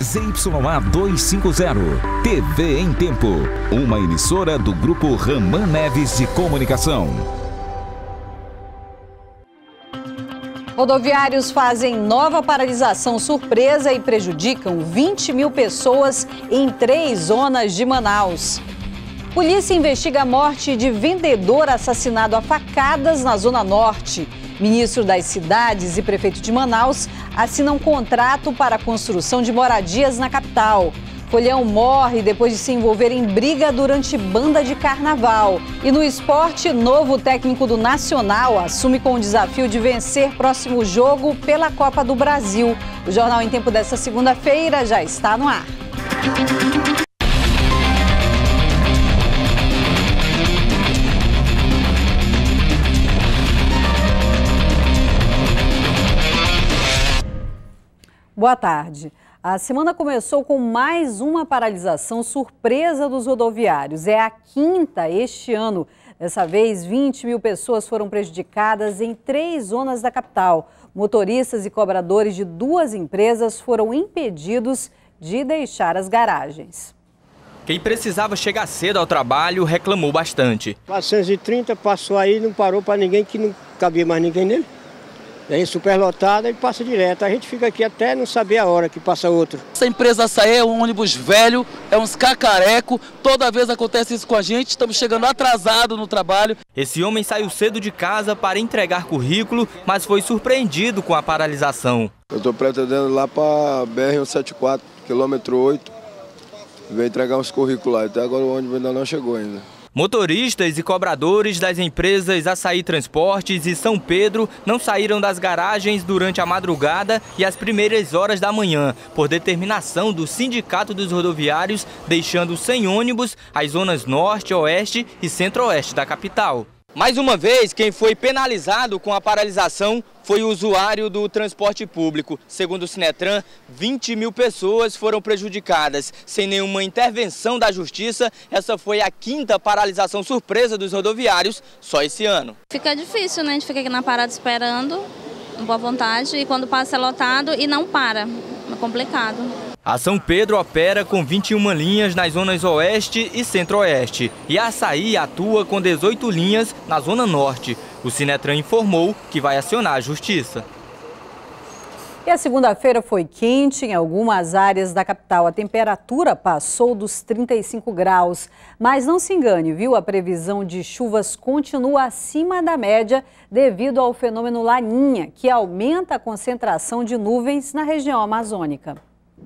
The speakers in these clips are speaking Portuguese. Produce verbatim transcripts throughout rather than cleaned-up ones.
Z Y A duzentos e cinquenta, T V em Tempo, uma emissora do Grupo Raman Neves de Comunicação. Rodoviários fazem nova paralisação surpresa e prejudicam vinte mil pessoas em três zonas de Manaus. Polícia investiga a morte de vendedor assassinado a facadas na Zona Norte. Ministro das Cidades e prefeito de Manaus assinam contrato para a construção de moradias na capital. Folhão morre depois de se envolver em briga durante banda de carnaval. E no esporte, novo técnico do Nacional assume com o desafio de vencer próximo jogo pela Copa do Brasil. O Jornal em Tempo desta segunda-feira já está no ar. Boa tarde. A semana começou com mais uma paralisação surpresa dos rodoviários. É a quinta este ano. Dessa vez, vinte mil pessoas foram prejudicadas em três zonas da capital. Motoristas e cobradores de duas empresas foram impedidos de deixar as garagens. Quem precisava chegar cedo ao trabalho reclamou bastante. quatrocentos e trinta passou aí, não parou para ninguém, que não cabia mais ninguém nele. Aí superlotada e passa direto. A gente fica aqui até não saber a hora que passa outro. Essa empresa Açaí é um ônibus velho, é uns cacareco. Toda vez acontece isso com a gente, estamos chegando atrasado no trabalho. Esse homem saiu cedo de casa para entregar currículo, mas foi surpreendido com a paralisação. Eu estou pretendendo ir lá para B R cento e setenta e quatro, quilômetro oito. Vem entregar uns currículos lá. Até agora o ônibus ainda não chegou ainda. Motoristas e cobradores das empresas Açaí Transportes e São Pedro não saíram das garagens durante a madrugada e as primeiras horas da manhã, por determinação do Sindicato dos Rodoviários, deixando sem ônibus as zonas norte, oeste e centro-oeste da capital. Mais uma vez, quem foi penalizado com a paralisação foi o usuário do transporte público. Segundo o Sinetran, vinte mil pessoas foram prejudicadas. Sem nenhuma intervenção da Justiça, essa foi a quinta paralisação surpresa dos rodoviários só esse ano. Fica difícil, né? A gente fica aqui na parada esperando, boa vontade, e quando passa é lotado e não para. É complicado. A São Pedro opera com vinte e uma linhas nas zonas oeste e centro-oeste e a Açaí atua com dezoito linhas na zona norte. O Sinetran informou que vai acionar a Justiça. E a segunda-feira foi quente em algumas áreas da capital. A temperatura passou dos trinta e cinco graus. Mas não se engane, viu? A previsão de chuvas continua acima da média devido ao fenômeno Laninha, que aumenta a concentração de nuvens na região amazônica.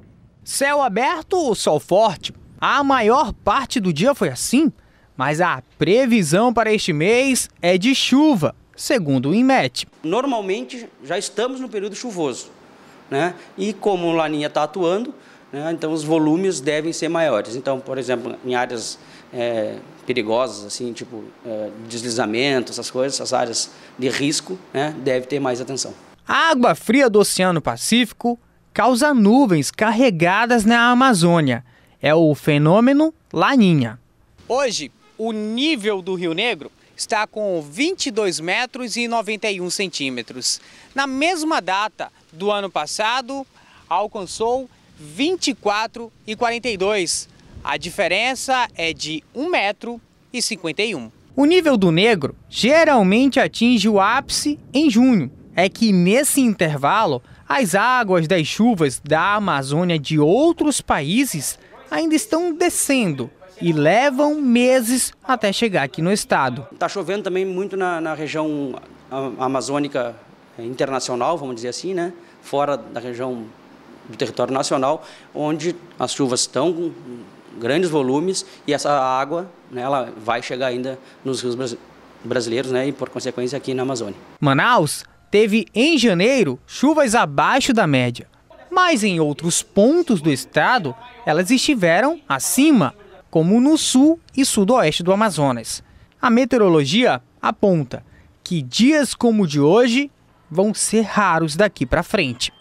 Céu aberto, sol forte. A maior parte do dia foi assim, mas a previsão para este mês é de chuva, segundo o INMET. Normalmente já estamos no período chuvoso, né? E como o Laninha está atuando, né, então os volumes devem ser maiores. Então, por exemplo, em áreas é, perigosas, assim, tipo é, deslizamento, essas coisas, essas áreas de risco, né, deve ter mais atenção. A água fria do Oceano Pacífico causa nuvens carregadas na Amazônia. É o fenômeno Laninha. Hoje, o nível do Rio Negro está com vinte e dois metros e noventa e um centímetros. Na mesma data do ano passado, alcançou vinte e quatro e quarenta e dois. A diferença é de um metro e cinquenta e um. O nível do Negro geralmente atinge o ápice em junho. É que nesse intervalo, as águas das chuvas da Amazônia de outros países ainda estão descendo e levam meses até chegar aqui no estado. Está chovendo também muito na, na região amazônica internacional, vamos dizer assim, né? Fora da região do território nacional, onde as chuvas estão com grandes volumes e essa água, né, ela vai chegar ainda nos rios brasileiros, né, e por consequência aqui na Amazônia. Manaus teve em janeiro chuvas abaixo da média, mas em outros pontos do estado elas estiveram acima, como no sul e sudoeste do Amazonas. A meteorologia aponta que dias como o de hoje vão ser raros daqui para frente.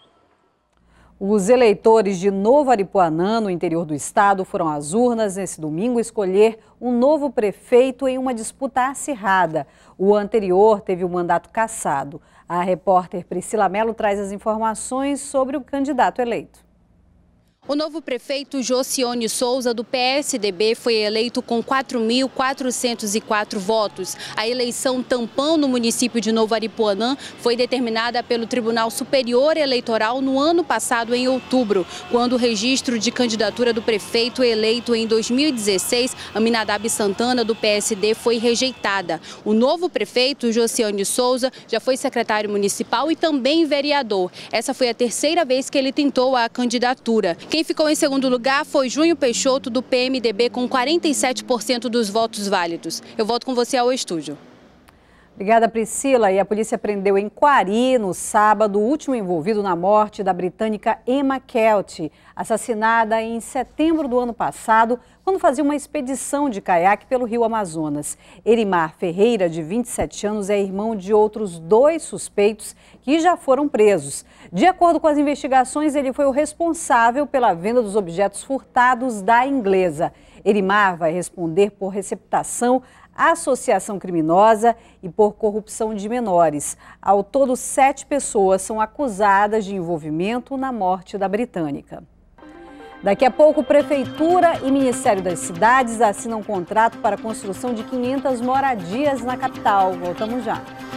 Os eleitores de Novo Aripuanã, no interior do estado, foram às urnas nesse domingo escolher um novo prefeito em uma disputa acirrada. O anterior teve o mandato cassado. A repórter Priscila Mello traz as informações sobre o candidato eleito. O novo prefeito Josione Souza, do P S D B, foi eleito com quatro mil quatrocentos e quatro votos. A eleição tampão no município de Novo Aripuanã foi determinada pelo Tribunal Superior Eleitoral no ano passado, em outubro, quando o registro de candidatura do prefeito eleito em dois mil e dezesseis, Aminadab Santana, do P S D, foi rejeitada. O novo prefeito, Josione Souza, já foi secretário municipal e também vereador. Essa foi a terceira vez que ele tentou a candidatura. Quem ficou em segundo lugar foi Júnior Peixoto, do P M D B, com quarenta e sete por cento dos votos válidos. Eu volto com você ao estúdio. Obrigada, Priscila. E a polícia prendeu em Quari, no sábado, o último envolvido na morte da britânica Emma Kelty, assassinada em setembro do ano passado, quando fazia uma expedição de caiaque pelo rio Amazonas. Erimar Ferreira, de vinte e sete anos, é irmão de outros dois suspeitos que já foram presos. De acordo com as investigações, ele foi o responsável pela venda dos objetos furtados da inglesa. Erimar vai responder por receptação, associação criminosa e por corrupção de menores. Ao todo, sete pessoas são acusadas de envolvimento na morte da britânica. Daqui a pouco, Prefeitura e Ministério das Cidades assinam um contrato para a construção de quinhentas moradias na capital. Voltamos já.